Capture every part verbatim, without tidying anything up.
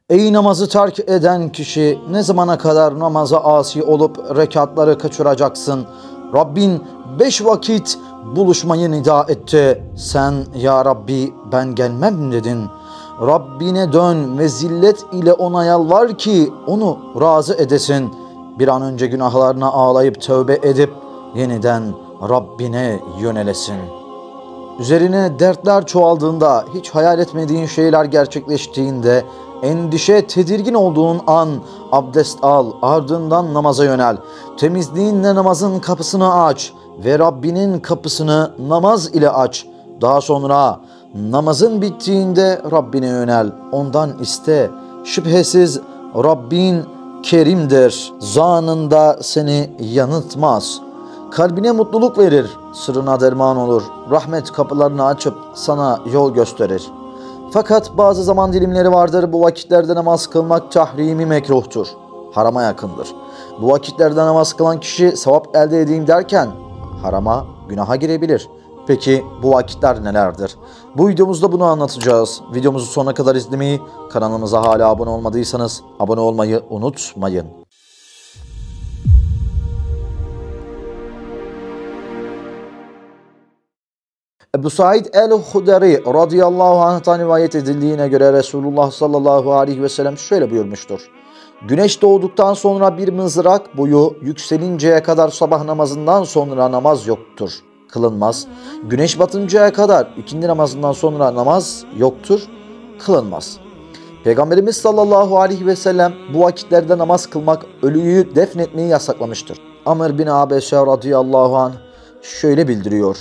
Ey namazı terk eden kişi, ne zamana kadar namaza asi olup rekatları kaçıracaksın? Rabbin beş vakit buluşmayı nida etti. Sen ya Rabbi ben gelmem dedin. Rabbine dön ve zillet ile ona yalvar ki onu razı edesin. Bir an önce günahlarına ağlayıp tövbe edip yeniden Rabbine yönelesin. Üzerine dertler çoğaldığında, hiç hayal etmediğin şeyler gerçekleştiğinde, endişe, tedirgin olduğun an abdest al, ardından namaza yönel. Temizliğinle namazın kapısını aç ve Rabbinin kapısını namaz ile aç. Daha sonra namazın bittiğinde Rabbine yönel, ondan iste. Şüphesiz Rabbin kerimdir, zamanında seni yanıltmaz. Kalbine mutluluk verir, sırrına derman olur, rahmet kapılarını açıp sana yol gösterir. Fakat bazı zaman dilimleri vardır, bu vakitlerde namaz kılmak tahrimi mekruhtur, harama yakındır. Bu vakitlerde namaz kılan kişi sevap elde edeyim derken harama, günaha girebilir. Peki bu vakitler nelerdir? Bu videomuzda bunu anlatacağız. Videomuzu sonuna kadar izlemeyi, kanalımıza hala abone olmadıysanız abone olmayı unutmayın. Ebu Said el-Huderi radıyallahu anh'tan rivayet edildiğine göre Resulullah sallallahu aleyhi ve sellem şöyle buyurmuştur. Güneş doğduktan sonra bir mızrak boyu yükselinceye kadar sabah namazından sonra namaz yoktur, kılınmaz. Güneş batıncaya kadar ikindi namazından sonra namaz yoktur, kılınmaz. Peygamberimiz sallallahu aleyhi ve sellem bu vakitlerde namaz kılmak, ölüyü defnetmeyi yasaklamıştır. Amr bin Abese radıyallahu anh şöyle bildiriyor.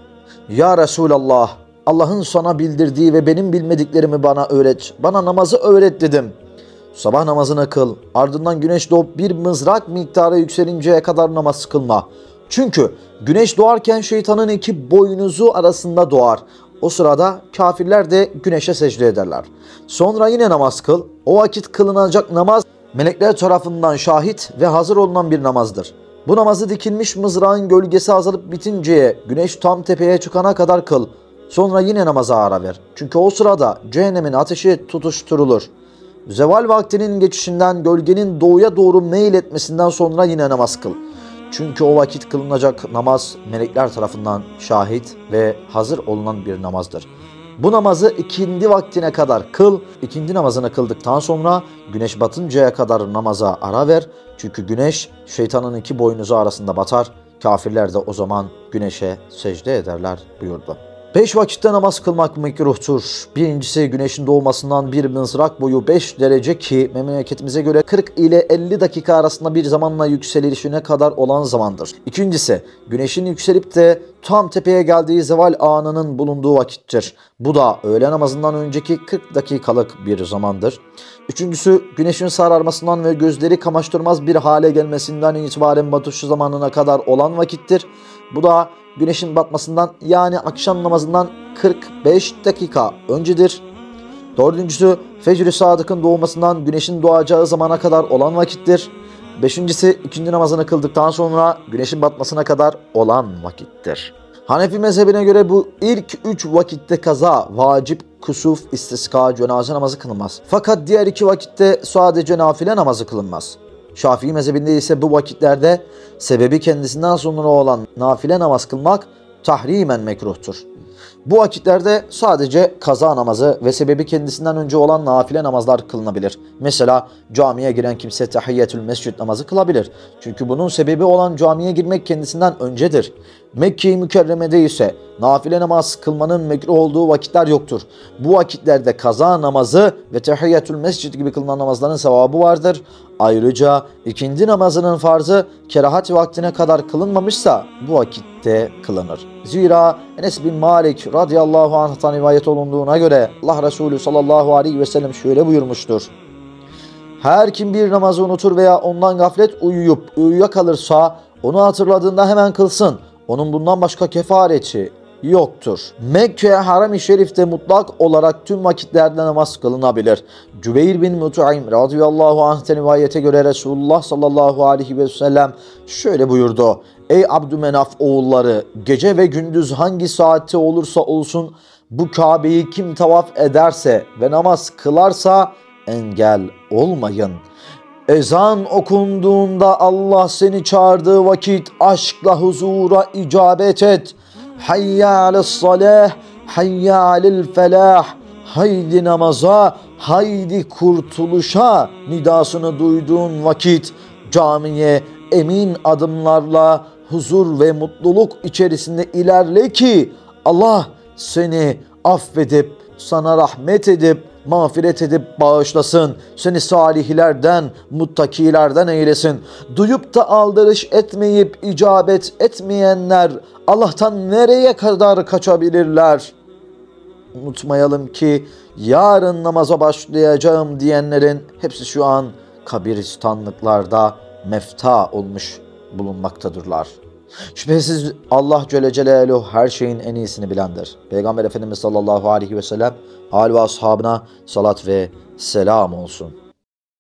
Ya Resulallah, Allah'ın sana bildirdiği ve benim bilmediklerimi bana öğret. Bana namazı öğret dedim. Sabah namazını kıl. Ardından güneş doğup bir mızrak miktarı yükselinceye kadar namaz kılma. Çünkü güneş doğarken şeytanın iki boynuzu arasında doğar. O sırada kafirler de güneşe secde ederler. Sonra yine namaz kıl. O vakit kılınacak namaz melekler tarafından şahit ve hazır olunan bir namazdır. Bu namazı dikilmiş mızrağın gölgesi azalıp bitinceye, güneş tam tepeye çıkana kadar kıl. Sonra yine namaza ara ver. Çünkü o sırada cehennemin ateşi tutuşturulur. Zeval vaktinin geçişinden, gölgenin doğuya doğru meyil etmesinden sonra yine namaz kıl. Çünkü o vakit kılınacak namaz melekler tarafından şahit ve hazır olunan bir namazdır. Bu namazı ikindi vaktine kadar kıl. İkindi namazını kıldıktan sonra güneş batıncaya kadar namaza ara ver. Çünkü güneş şeytanın iki boynuzu arasında batar. Kafirler de o zaman güneşe secde ederler buyurdu. Beş vakitte namaz kılmak mekruhtur. Birincisi güneşin doğmasından bir mızrak boyu beş derece ki memleketimize göre kırk ile elli dakika arasında bir zamanla yükselişine kadar olan zamandır. İkincisi güneşin yükselip de tam tepeye geldiği zeval anının bulunduğu vakittir. Bu da öğle namazından önceki kırk dakikalık bir zamandır. Üçüncüsü güneşin sararmasından ve gözleri kamaştırmaz bir hale gelmesinden itibaren batışı zamanına kadar olan vakittir. Bu da güneşin batmasından yani akşam namazından kırk beş dakika öncedir. Dördüncüsü fecr-i sadıkın doğmasından güneşin doğacağı zamana kadar olan vakittir. Beşincisi ikindi namazını kıldıktan sonra güneşin batmasına kadar olan vakittir. Hanefi mezhebine göre bu ilk üç vakitte kaza, vacip, kusuf, istiska, cenaze namazı kılınmaz. Fakat diğer iki vakitte sadece nafile namazı kılınmaz. Şafii mezhebinde ise bu vakitlerde sebebi kendisinden sonra olan nafile namaz kılmak tahrimen mekruhtur. Bu vakitlerde sadece kaza namazı ve sebebi kendisinden önce olan nafile namazlar kılınabilir. Mesela camiye giren kimse tahiyyetül mescid namazı kılabilir. Çünkü bunun sebebi olan camiye girmek kendisinden öncedir. Mekke-i Mükerreme'de ise nafile namaz kılmanın mekruh olduğu vakitler yoktur. Bu vakitlerde kaza namazı ve tahiyyetül mescid gibi kılınan namazların sevabı vardır. Ayrıca ikindi namazının farzı kerahat vaktine kadar kılınmamışsa bu vakitte kılınır. Zira Enes bin Malik radıyallahu anh'tan rivayet olunduğuna göre Allah Resulü sallallahu aleyhi ve sellem şöyle buyurmuştur. Her kim bir namazı unutur veya ondan gaflet uyuyup uyuyakalırsa onu hatırladığında hemen kılsın. Onun bundan başka kefareti yoktur. Mekke Haram-ı Şerif'te mutlak olarak tüm vakitlerde namaz kılınabilir. Cübeyr bin Mut'im radıyallahu anh'ten rivayete göre Resulullah sallallahu aleyhi ve sellem şöyle buyurdu. Ey Abdümenaf oğulları, gece ve gündüz hangi saatte olursa olsun bu Kabe'yi kim tavaf ederse ve namaz kılarsa engel olmayın. Ezan okunduğunda Allah seni çağırdığı vakit aşkla huzura icabet et. Hayya ale's-salah, hayya alel felah. Haydi namaza, haydi kurtuluşa nidasını duyduğun vakit camiye emin adımlarla huzur ve mutluluk içerisinde ilerle ki Allah seni affedip, sana rahmet edip, mağfiret edip bağışlasın. Seni salihlerden, muttakilerden eylesin. Duyup da aldırış etmeyip icabet etmeyenler Allah'tan nereye kadar kaçabilirler? Unutmayalım ki yarın namaza başlayacağım diyenlerin hepsi şu an kabiristanlıklarda mefta olmuş bulunmaktadırlar. Şüphesiz Allah Celle Celaluhu her şeyin en iyisini bilendir. Peygamber Efendimiz sallallahu aleyhi ve sellem hal ve ashabına salat ve selam olsun.